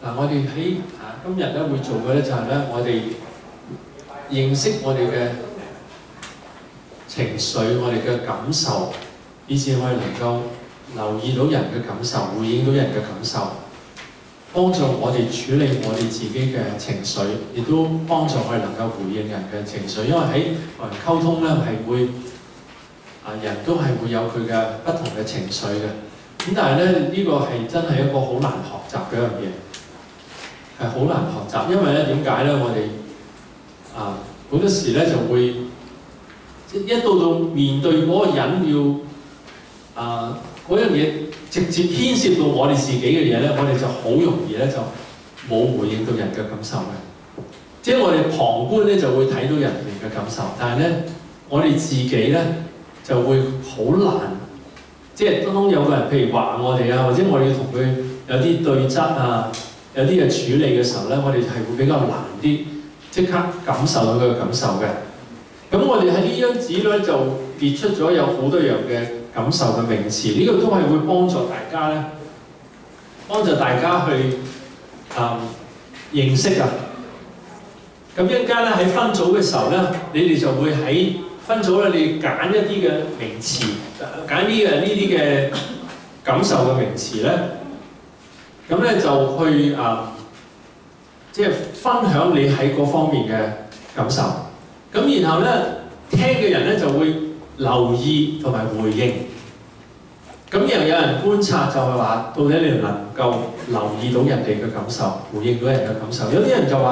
我哋喺今日咧會做嘅咧就係咧，我哋認識我哋嘅情緒、我哋嘅感受，以至我哋能夠留意到人嘅感受，回應到人嘅感受，幫助我哋處理我哋自己嘅情緒，亦都幫助我哋能夠回應人嘅情緒。因為喺同人溝通咧係會人都係會有佢嘅不同嘅情緒嘅。咁但係咧呢個係真係一個好難學習嘅一樣嘢，係好難學習。因為咧點解咧？我哋好多時咧就會一到面對嗰個人要嗰樣嘢直接牽涉到我哋自己嘅嘢咧，我哋就好容易咧就冇回應到人嘅感受嘅。即係我哋旁觀咧就會睇到人哋嘅感受，但係咧我哋自己咧就會好難。即係當有個人譬如話我哋或者我哋要同佢有啲對質有啲嘅處理嘅時候咧，我哋係會比較難啲即刻感受到佢嘅感受嘅。咁我哋喺呢張紙咧就列出咗有好多樣嘅感受嘅名詞，呢個都係會幫助大家咧，幫助大家去認識啊。咁一陣間咧喺分組嘅時候咧，你哋就會喺分組咧，你揀一啲嘅名詞，揀呢啲嘅感受嘅名詞咧，咁咧就去即係分享你喺嗰方面嘅感受。咁然後咧，聽嘅人咧就會留意同埋回應。咁然後有人觀察就係話，到底你能夠留意到人哋嘅感受，回應到人嘅感受。有啲人就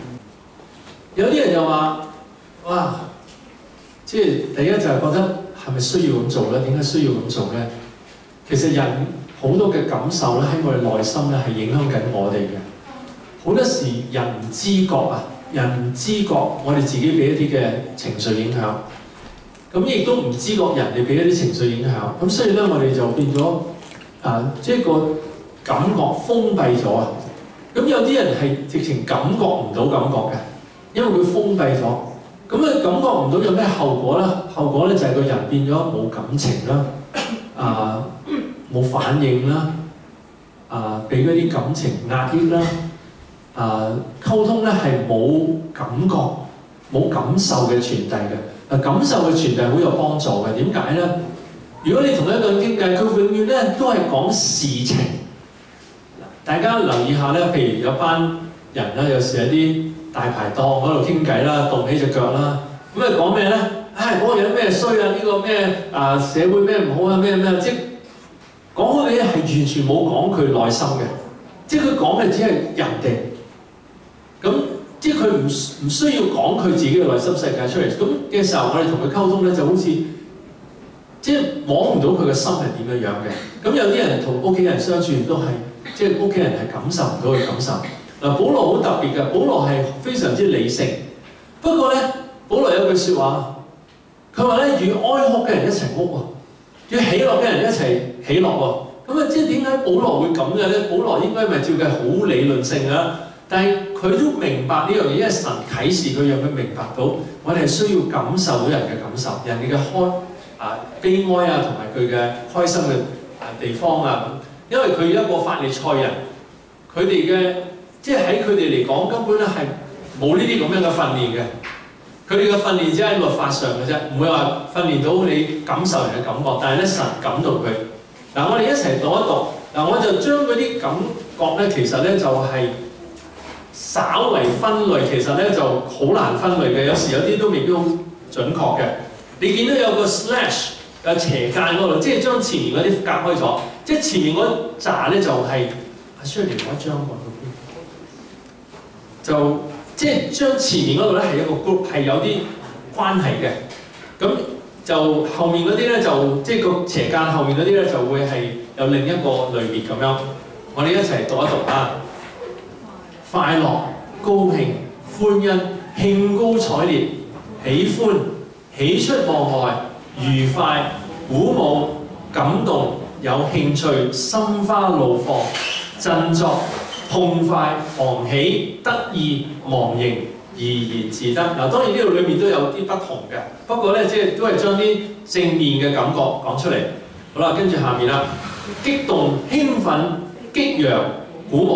話，哇！即係第一就係覺得係咪需要咁做咧？點解需要咁做咧？其實人好多嘅感受咧喺我哋內心咧係影響緊我哋嘅。好多時人唔知覺人唔知覺我哋自己俾一啲嘅情緒影響，咁亦都唔知覺人哋俾一啲情緒影響。咁所以咧我哋就變咗即係個感覺封閉咗啊！咁有啲人係直情感覺唔到感覺嘅，因為佢封閉咗。咁感覺唔到有咩後果咧？後果咧就係個人變咗冇感情啦，冇反應啦，俾嗰啲感情壓抑啦，溝通咧係冇感覺、冇感受嘅傳遞嘅。感受嘅傳遞好有幫助嘅。點解咧？如果你同一個人傾偈，佢永遠咧都係講事情。大家留意下咧，譬如有班人咧，有時喺啲大排檔嗰度傾偈啦，動起隻腳啦，咁講咩咧？嗰個人咩衰啊？呢個咩社會咩唔好啊？咩即係講嗰啲嘢係完全冇講佢內心嘅，即係佢講嘅只係人哋。咁即係佢唔需要講佢自己嘅內心世界出嚟。咁嘅時候，我哋同佢溝通咧，就好似即係摸唔到佢嘅心係點樣嘅。咁有啲人同屋企人相處都係，即係屋企人係感受唔到佢感受。保羅好特別嘅，保羅係非常之理性。不過咧，保羅有句説話，佢話咧，與哀哭嘅人一齊哭喎，與喜樂嘅人一齊喜樂喎。咁即係點解保羅會咁嘅咧？保羅應該咪照計好理論性啊，但係佢都明白呢樣嘢，因為神啟示佢，讓佢明白到我哋係需要感受到人嘅感受，人哋嘅悲哀同埋佢嘅開心嘅地方因為佢一個法利賽人，佢哋嘅即係喺佢哋嚟講，根本咧係冇呢啲咁樣嘅訓練嘅。佢哋嘅訓練只喺律法上嘅啫，唔會話訓練到你感受人嘅感覺。但係咧，神感動佢。我哋一齊讀一讀。我就將嗰啲感覺咧，其實咧就係稍為分類，其實咧就好難分類嘅。有時有啲都未必好準確嘅。你見到有個 slash 有斜間嗰度，即係將前面嗰啲隔開咗。即係前面嗰紮咧就係需要另外一張喎。就即係將前面嗰度咧係一個 group， 係有啲關係嘅。咁就後面嗰啲咧就即係個斜間後面嗰啲咧就會係有另一個類別咁樣。我哋一齊讀一讀快樂、高興、歡欣、興高采烈、喜歡、喜出望外、愉快、鼓舞、感動、有興趣、心花怒放、振作、痛快、狂喜、得意、忘形、怡然自得。當然呢度裏面都有啲不同嘅，不過咧即係都係將啲正面嘅感覺講出嚟。好啦，跟住下面啦，激動、興奮、激揚、鼓舞、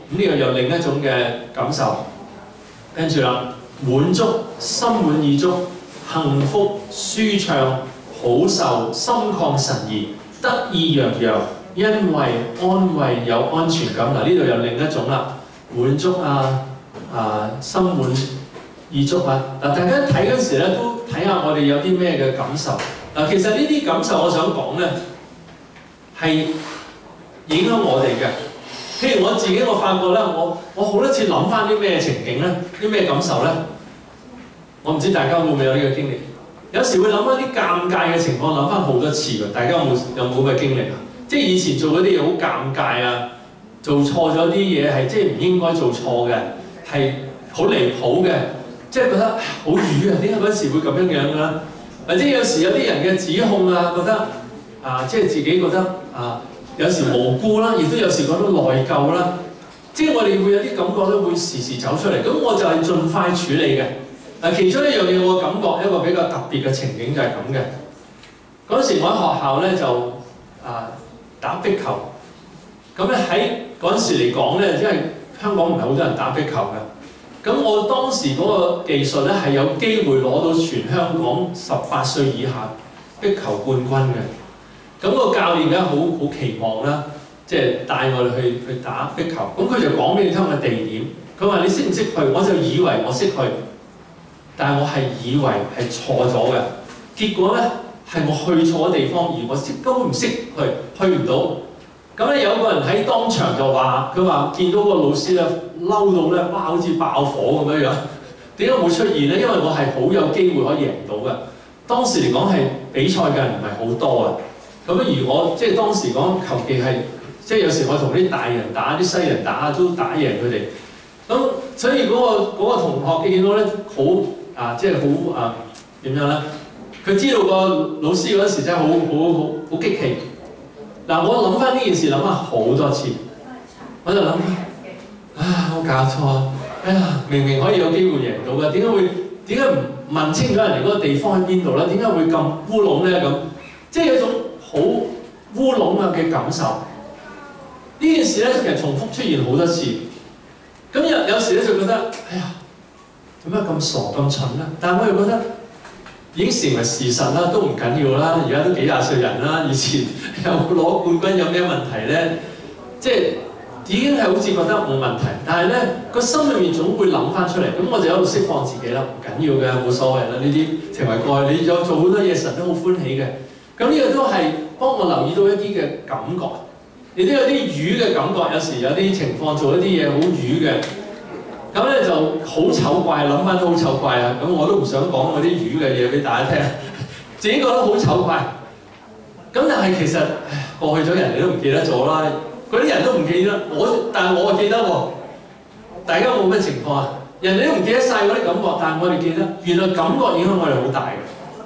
咁呢個又另一種嘅感受。跟住啦，滿足，心滿意足，幸福舒暢，好受，心曠神怡，得意洋洋，因為安慰有安全感。嗱，呢度又另一種啦，滿足心滿意足啊！嗱，大家睇嗰時咧都睇下我哋有啲咩嘅感受。嗱，其實呢啲感受我想講咧係影響我哋嘅。譬如我自己，我發覺咧，我好多次諗翻啲咩情景咧，啲咩感受咧，我唔知大家會唔會有呢個經歷。有時會諗翻啲尷尬嘅情況，諗翻好多次㗎。大家有冇嘅經歷啊？即係以前做嗰啲嘢好尷尬啊，做錯咗啲嘢係即係唔應該做錯嘅，係好離譜嘅，即係覺得好瘀啊！點解嗰時會咁樣樣㗎？或者有時有啲人嘅指控啊，覺得即係自己覺得有時無辜啦，亦都有時覺得內疚啦。即係我哋會有啲感覺都會時時走出嚟。咁我就係盡快處理嘅。其中一樣嘢我感覺一個比較特別嘅情景就係咁嘅。嗰時我喺學校咧就打壁球。咁咧喺嗰陣時嚟講咧，因為香港唔係好多人打壁球嘅。咁我當時嗰個技術咧係有機會攞到全香港18歲以下壁球冠軍嘅。咁個教練梗係好期望啦，即係帶我哋去打壁球。咁佢就講俾你聽個地點。佢話你識唔識去？我就以為我識去。但係我係以為係錯咗嘅，結果咧係我去錯地方，而我根本唔識去唔到。咁咧有個人喺當場就話，佢話見到個老師咧嬲到咧，哇好似爆火咁樣樣。點解會出現咧？因為我係好有機會可以贏到嘅。當時嚟講係比賽嘅人唔係好多啊。咁而我即係當時講求其係，即係有時我同啲大人打、啲西人打都打贏佢哋。咁所以嗰個同學見到咧好。即係好點樣咧？佢知道個老師嗰時真係好激氣。嗱，我諗翻呢件事諗翻好多次，我就諗冇搞錯啊！哎呀，明明可以有機會贏到嘅，點解唔問清楚人哋嗰個地方喺邊度咧？點解會咁烏龍咧？咁即係有一種好烏龍嘅感受。呢件事咧其實重複出現好多次。咁有時咧就覺得，哎呀〜點解咁傻咁蠢咧？但係我又覺得已經成為事實啦，都唔緊要啦。而家都幾廿歲人啦，以前有攞冠軍有咩問題咧？即係已經係好似覺得冇問題，但係咧個心裏面總會諗翻出嚟。咁我就喺度釋放自己啦，唔緊要嘅，冇所謂啦。呢啲成為過去，你有做好多嘢，神都好歡喜嘅。咁呢個都係幫我留意到一啲嘅感覺，亦都有啲瘀嘅感覺。有時有啲情況做一啲嘢好瘀嘅。咁咧就好醜怪，諗翻都好醜怪啊！咁我都唔想講嗰啲魚嘅嘢俾大家聽，自己覺得好醜怪。咁但係其實過去咗，人哋都唔記得咗啦。嗰啲人都唔記得，但係我記得喎。大家冇咩情況啊？人哋都唔記得晒嗰啲感覺，但係我哋記得。原來感覺影響我哋好大嘅，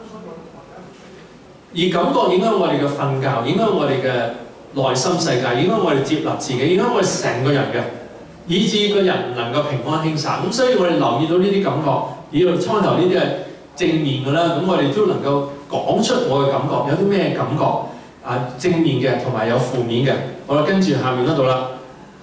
而感覺影響我哋嘅瞓覺，影響我哋嘅內心世界，影響我哋接納自己，影響我哋成個人嘅。以致個人唔能夠平安輕省，咁所以我哋留意到呢啲感覺，以初頭呢啲係正面嘅啦，咁我哋都能夠講出我嘅感覺，有啲咩感覺正面嘅同埋有負面嘅。好啦，跟住下面嗰度啦，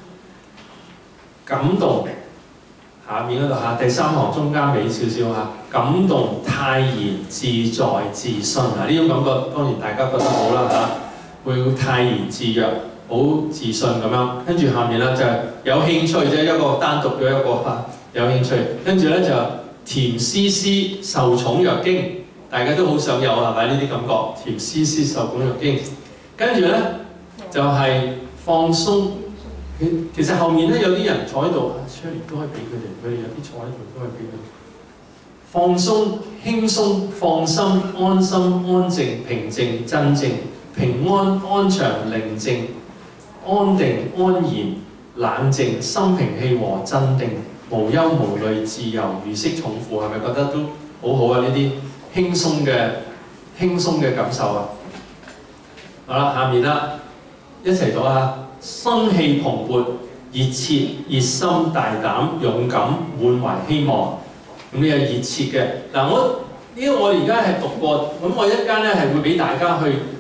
感動，下面嗰度第三行中間尾少少感動、泰然、自在、自信呢種感覺當然大家覺得好啦會泰然自若。好自信咁樣，跟住下面咧就係有興趣啫，一個單獨咗一個有興趣，跟住咧就甜絲絲受寵若驚，大家都好想有係咪呢啲感覺？甜絲絲受寵若驚，跟住咧就係放鬆。其實後面咧有啲人坐喺度，出嚟都可以俾佢哋有啲坐喺度都可以俾佢哋。放鬆、輕鬆、放心、安心、安靜、平靜、鎮靜、平安、安詳、寧靜。安定、安然、冷靜、心平氣和、鎮定、無憂無慮、自由、如釋重負，係咪覺得都好好啊？呢啲輕鬆嘅感受啊！好啦，下面啦，一齊讀生氣蓬勃、熱切、熱心、大膽、勇敢、滿懷希望。咁呢個熱切嘅嗱，我哋而家係讀過，咁我一間咧係會俾大家去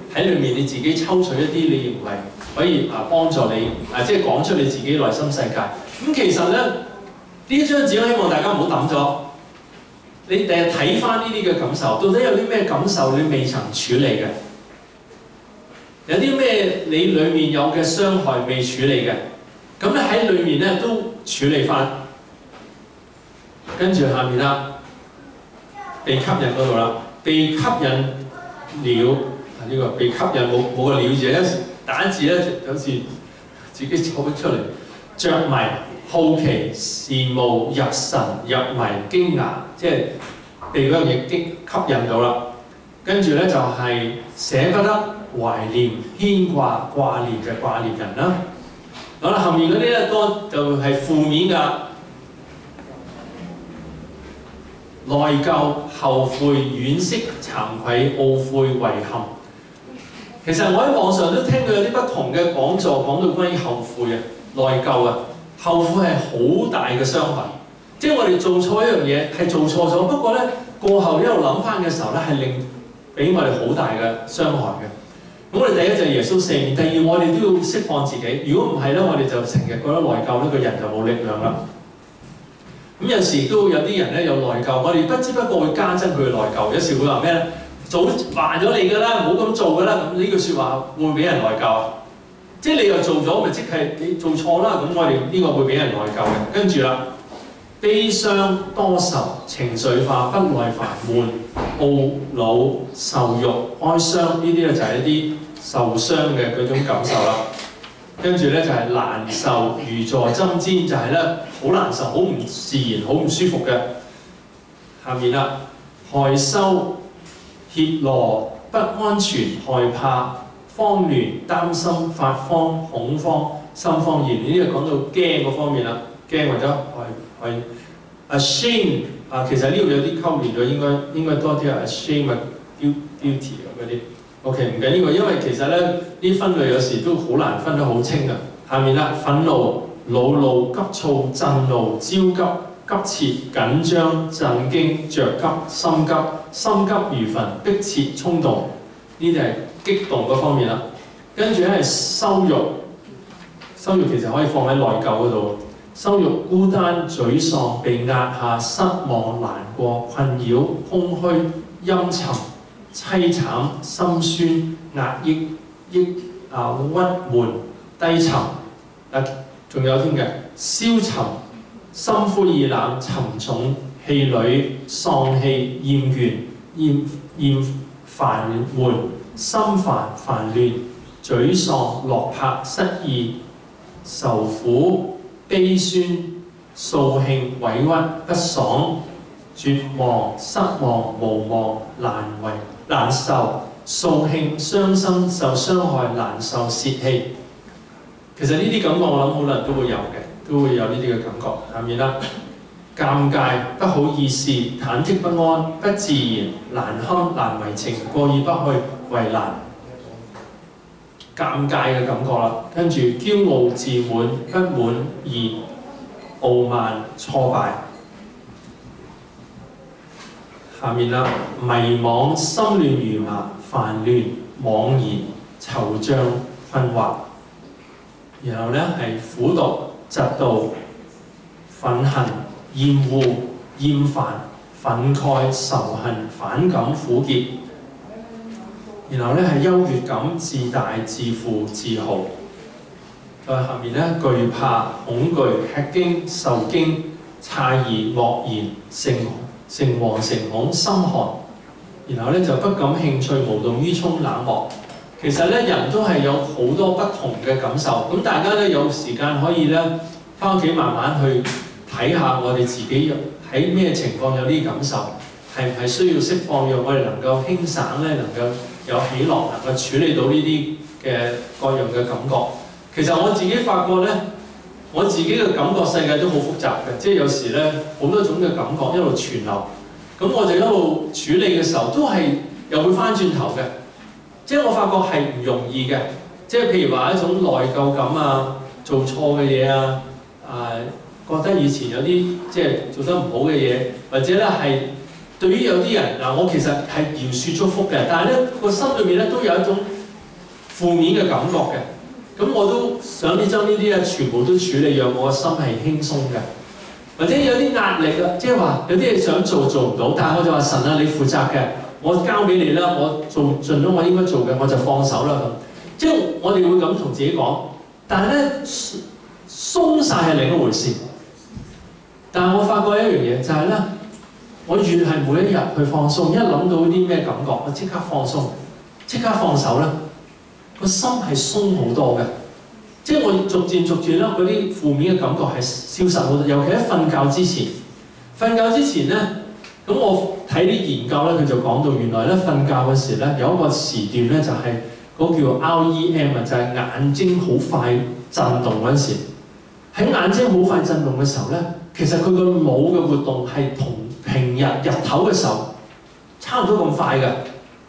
喺裏面你自己抽取一啲你認為可以幫助你即係講出你自己內心世界。咁其實咧呢張紙，我希望大家唔好抌咗。你第日睇翻呢啲嘅感受，到底有啲咩感受你未曾處理嘅？有啲咩你裡面有嘅傷害未處理嘅？咁咧喺裏面咧都處理翻。跟住下面啦，被吸引嗰度啦，被吸引了呢個被吸引冇個了字，有時打字咧有時自己走不出嚟。着迷、好奇、羨慕、入神、入迷、驚訝，即係被嗰樣嘢吸引到啦。跟住咧就係捨不得、懷念、牽掛、掛念嘅掛念人啦。好啦，後面嗰啲咧多就係負面㗎。內疚、後悔、惋惜、慚愧、懊悔、遺憾。其實我喺網上都聽到有啲不同嘅講座講到關於後悔啊、內疚啊。後悔係好大嘅傷害，即係我哋做錯一樣嘢係做錯咗，不過咧過後一路諗翻嘅時候咧係令俾我哋好大嘅傷害嘅。咁我哋第一就係耶穌赦免，第二我哋都要釋放自己。如果唔係咧，我哋就成日覺得內疚，呢個人就冇力量啦。咁有時都有啲人咧有內疚，我哋不知不覺會加增佢嘅內疚。有時會話咩咧？早話咗你㗎啦，唔好咁做㗎啦。咁呢句説話會唔會俾人內疚？即係你又做咗，咪即係你做錯啦。咁我哋呢個會俾人內疚嘅。跟住啦，悲傷多愁、情緒化、不耐煩、悶、懊惱、受辱、哀傷，呢啲咧就係一啲受傷嘅嗰種感受啦。跟住咧就係難受，如坐針氈，就係咧好難受、好唔自然、好唔舒服嘅。下面啦，害羞、怯懦、不安全、害怕、慌亂、擔心、發慌、恐慌、心慌意亂。呢個講到驚嗰方面啦，驚或者係 ashamed 其實呢度有啲溝連咗，應該多啲係 ashamed、guilty 嗰啲。OK， 唔緊要，因為其實咧啲分類有時都好難分得好清啊。下面啦，憤怒、惱怒、急躁、震怒、焦急、急切、緊張、震驚、着急、心急、心急如焚、迫切、衝動，呢啲係激動嗰方面啦。跟住咧係羞辱，羞辱其實可以放喺內疚嗰度。羞辱、孤單、沮喪、被壓下、失望、難過、困擾、空虛、陰沉、凄慘、心酸、壓抑、鬱悶、低沉，仲有添嘅消沉、心灰意冷、沉重、氣餒、喪氣、厭煩悶、心煩煩亂、沮喪、落魄、失意、受苦、悲酸、掃興、委屈、不爽、絕望、失望、無望、難受、掃興、傷心、受傷害、難受、泄氣。其實呢啲感覺我諗好多人都會有嘅，都會有呢啲嘅感覺。下面啦，尷尬、不好意思、忐忑不安、不自然、難堪、難為情、過意不去、為難。尷尬嘅感覺啦，跟住驕傲、自滿、不滿意、傲慢、挫敗。下面啦，迷惘、心亂如麻、煩亂、惘然、惆悵、困惑。然後咧係苦毒、嫉妒、憤恨、厭惡、厭煩、憤慨、仇恨、反感、苦結。然後咧係優越感、自大、自負、自豪。再下面咧懼怕、恐懼、吃驚、受驚、詫異、愕然、誠惶誠恐、心寒。然後咧就不感興趣、無動於衷、冷漠。其實咧人都係有好多不同嘅感受，咁大家咧有時間可以咧返屋企慢慢去睇下我哋自己喺咩情況有呢啲感受，係唔係需要釋放，讓我哋能夠輕省咧，能夠有喜樂，能夠處理到呢啲嘅各樣嘅感覺。其實我自己發覺咧，我自己嘅感覺世界都好複雜嘅，即係有時咧好多種嘅感覺一路傳流，咁我就一路處理嘅時候都係又會返轉頭嘅。即係我發覺係唔容易嘅，即係譬如話一種內疚感啊，做錯嘅嘢啊，覺得以前有啲即係做得唔好嘅嘢，或者咧係對於有啲人我其實係饒恕祝福嘅，但係咧個心裏面咧都有一種負面嘅感覺嘅。咁我都想將呢啲咧全部都處理，讓我個心係輕鬆嘅。或者有啲壓力啊，即係話有啲嘢想做唔到，但係我就話神啊，你負責嘅，我交俾你啦，我做盡咗我應該做嘅，我就放手啦咁。即係我哋會咁同自己講，但係咧鬆晒係另一回事。但係我發覺一樣嘢就係咧，我越係每一日去放鬆，一諗到啲咩感覺，我即刻放鬆，即刻放手咧，個心係鬆好多嘅。即係我逐漸咧，嗰啲負面嘅感覺係消失好多。尤其喺瞓覺之前，咧，咁我睇啲研究咧，佢就講到原來咧瞓覺嘅時咧有一個時段咧就係嗰個叫 REM 啊，就係眼睛好快震動嗰陣時。喺眼睛好快震動嘅時候咧，其實佢個腦嘅活動係同平日頭嘅時候差唔多咁快嘅，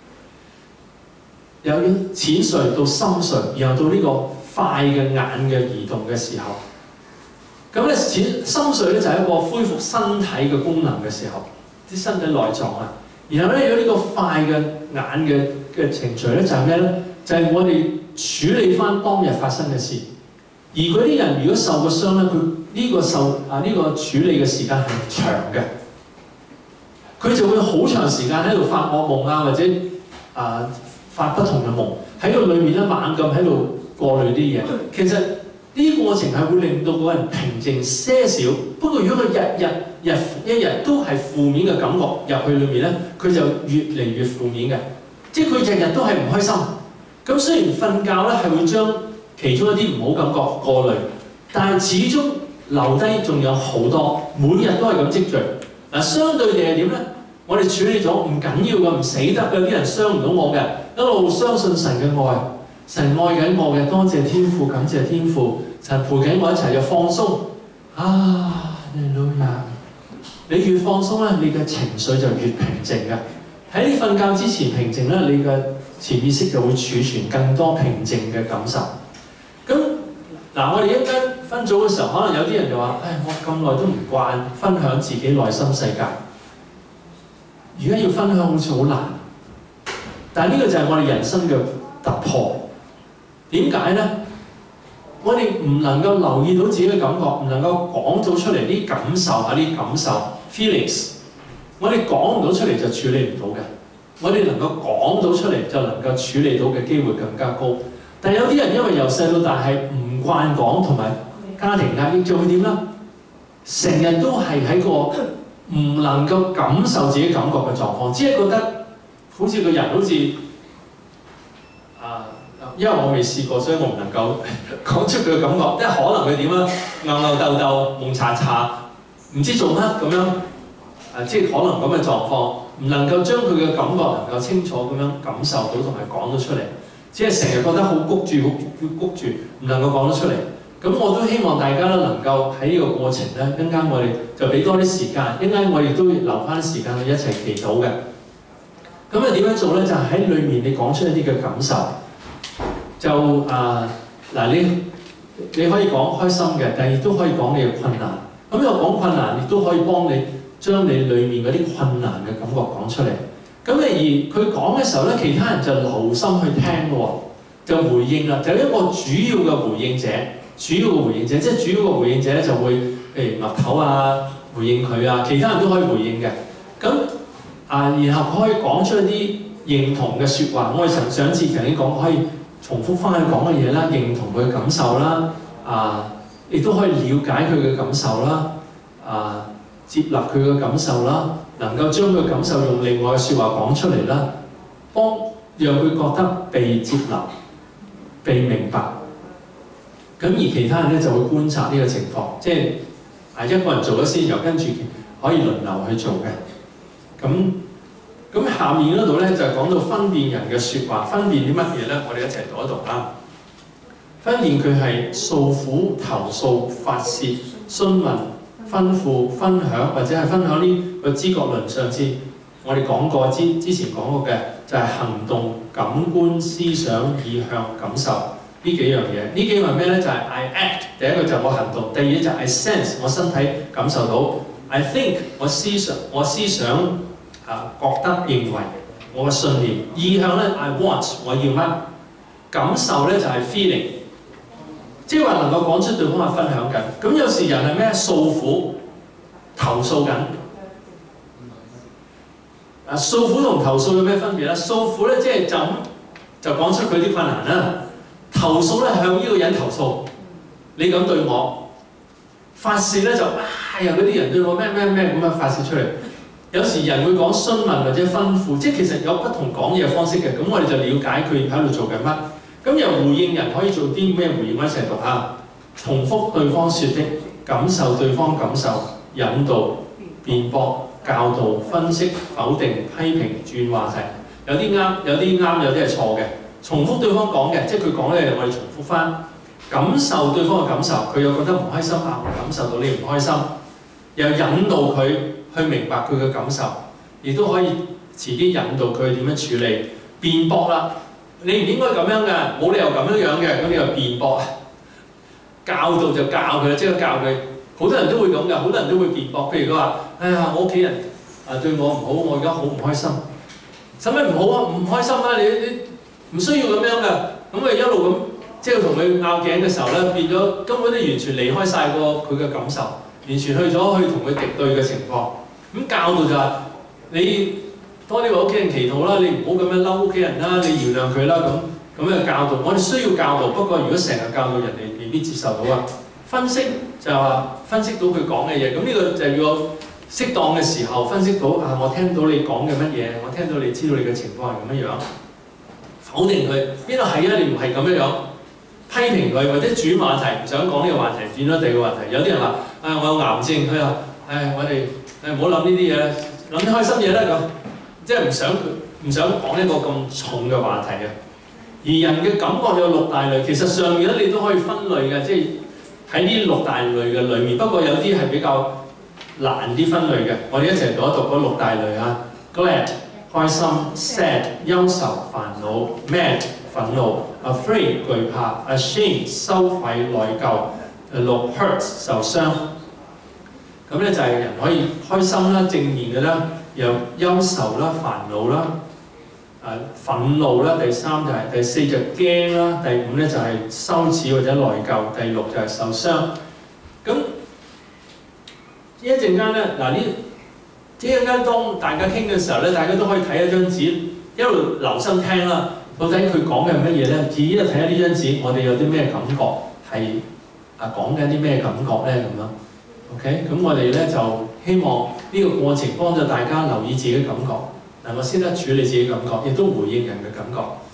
由淺睡到深睡，然後到呢個快嘅眼嘅移動嘅時候，咁咧深睡咧就係一個恢復身體嘅功能嘅時候，啲身體內臟啊。然後咧有呢個快嘅眼嘅程序咧就係咩咧？就係我哋處理翻當日發生嘅事。而嗰啲人如果受過傷咧，佢呢個處理嘅時間係長嘅，佢就會好長時間喺度發惡夢啊，或者發不同嘅夢喺個裏面咧猛咁喺度過濾啲嘢。其實呢個過程係會令到個人平靜些少。不過如果佢日一日都係負面嘅感覺入去裏面咧，佢就越嚟越負面嘅。即係佢日日都係唔開心。咁雖然瞓覺咧係會將其中一啲唔好感覺過濾，但係始終留低仲有好多，每日都係咁積聚。嗱，相對地係點咧？我哋處理咗唔緊要嘅，唔死得嘅，啲人傷唔到我嘅，一路相信神嘅愛，神愛緊我嘅，多謝天父，感謝天父，神陪緊我一齊就放鬆。啊，你老友，你越放鬆咧，你嘅情緒就越平靜嘅。喺你瞓覺之前平靜咧，你嘅潛意識就會儲存更多平靜嘅感受。咁嗱，我哋一間分組嘅時候，可能有啲人就話：唉，我咁耐都唔慣分享自己內心世界，而家要分享好似好難。但係呢個就係我哋人生嘅突破。點解咧？我哋唔能夠留意到自己嘅感覺，唔能夠講到出嚟啲感受啊，啲感受 feelings， 我哋講唔到出嚟就處理唔到嘅。我哋能夠講到出嚟，就能夠處理到嘅機會更加高。但係有啲人因為由細到大係唔慣講，同埋家庭壓抑，就會點啦？成日都係喺個唔能夠感受自己感覺嘅狀況，只係覺得好似個人好似因為我未試過，所以我唔能夠講出佢嘅感覺。即係可能佢點啊？吽吽豆豆、蒙查查，唔知做乜咁樣。即係可能咁嘅狀況，唔能夠將佢嘅感覺能夠清楚咁樣感受到同埋講到出嚟。只係成日覺得好谷住，唔能夠講得出嚟。咁我都希望大家咧能夠喺呢個過程咧，一陣間我哋就俾多啲時間，一陣間我哋都留翻時間去一齊祈禱嘅。咁啊點樣做咧？就係喺裏面你講出一啲嘅感受。就你可以講開心嘅，但係亦都可以講你嘅困難。咁又講困難，亦都可以幫你將你裏面嗰啲困難嘅感覺講出嚟。咁而佢講嘅時候咧，其他人就留心去聽喎，就回應啦。就一個主要嘅回應者，即係主要嘅回應者咧就會譬如岌頭啊，回應佢啊，其他人都可以回應嘅。咁然後佢可以講出一啲認同嘅説話。我哋上次曾經講，可以重複翻佢講嘅嘢啦，認同佢嘅感受啦，亦都可以了解佢嘅感受啦，接納佢嘅感受啦，能夠將佢嘅感受用另外嘅説話講出嚟啦，讓佢覺得被接納、被明白。咁而其他人咧就會觀察呢個情況，即係一個人做咗先，又跟住可以輪流去做嘅。咁下面嗰度咧就講到分辨人嘅説話，分辨啲乜嘢咧？我哋一齊讀一讀啦。分辨佢係訴苦、投訴、發泄、詢問、吩咐、分享，或者係分享呢個知覺論。上次我哋講過，之前講過嘅就係行動、感官、思想、意向、感受呢幾樣嘢。呢幾樣咩咧？就係 I act， 第一個就係我行動，第二嘢就係 I sense， 我身體感受到 I think， 我思想覺得認為我嘅信念。意向咧 I want， 我要乜？ 感受咧就係 feeling， 即係話能夠講出對方嘅分享緊。咁有時人係咩？訴苦、投訴緊。訴苦同投訴有咩分別咧？訴苦咧即係就講出佢啲困難啦。投訴咧向呢個人投訴，你咁對我。發泄咧就有嗰啲人對我咩咁樣發泄出嚟。有時人會講詢問或者吩咐，即係其實有不同講嘢方式嘅。咁我哋就了解佢喺度做緊乜。咁由回應人可以做啲咩回應？我一齊讀下：重複對方説的，感受對方感受，引導、辯駁、教導、分析、否定、批評、轉話題。有啲啱，有啲啱，有啲係錯嘅。重複對方講嘅，即係佢講嘅，我哋重複翻。感受對方嘅感受，佢又覺得唔開心啊！我感受到你唔開心，又引導佢去明白佢嘅感受，亦都可以自己引導佢點樣處理。辯駁啦，你唔應該咁樣嘅，冇理由咁樣嘅，咁你又辯駁。教導就教佢，即係教佢。好多人都會咁㗎，好多人都會辯駁。譬如佢話：哎呀，我屋企人對我唔好，我而家好唔開心。使乜唔好啊？唔開心啊！你唔需要咁樣㗎。咁佢一路咁。即係同佢拗頸嘅時候咧，變咗根本都完全離開晒佢嘅感受，完全去咗同佢敵對嘅情況。咁教導就係你多啲為屋企人祈禱啦，你唔好咁樣嬲屋企人啦，你原諒佢啦咁嘅教導。我哋需要教導，不過如果成日教導人哋，未必接受到啊。分析就係話分析到佢講嘅嘢，咁呢個就要適當嘅時候分析到我聽到你講嘅乜嘢，我聽到你知道你嘅情況係咁樣樣。否定佢邊度係啊？你唔係咁樣樣。批評佢或者轉話題，唔想講呢個話題，轉咗第二個話題。有啲人話：我有癌症，佢話：我哋唔好諗呢啲嘢啦，諗啲開心嘢啦咁。即係唔想講一個咁重嘅話題啊。而人嘅感覺有6大類，其實上面咧你都可以分類嘅，即係喺呢6大類嘅裏面。不過有啲係比較難啲分類嘅。我哋一齊讀一讀嗰6大類啊。Glad 開心 ，sad 憂愁煩惱 ，mad 憤怒 ，afraid 懼怕 ，ashamed 羞愧內疚 ，6 hurt 受傷。咁咧就係人可以開心啦、正面嘅啦，又憂愁啦、煩惱啦、憤怒啦。第3就係第4就驚啦，第5咧就係羞恥或者內疚，第6就係受傷。咁呢一陣間咧，嗱呢一陣間當大家傾嘅時候咧，大家都可以睇一張紙，一路留心聽啦。到底佢講嘅係乜嘢咧？自己一睇下呢張紙，我哋有啲咩感覺係講緊啲咩感覺咧咁樣 ？OK， 咁我哋咧就希望呢個過程幫助大家留意自己嘅感覺，能夠識得處理自己嘅感覺，亦都回應人嘅感覺。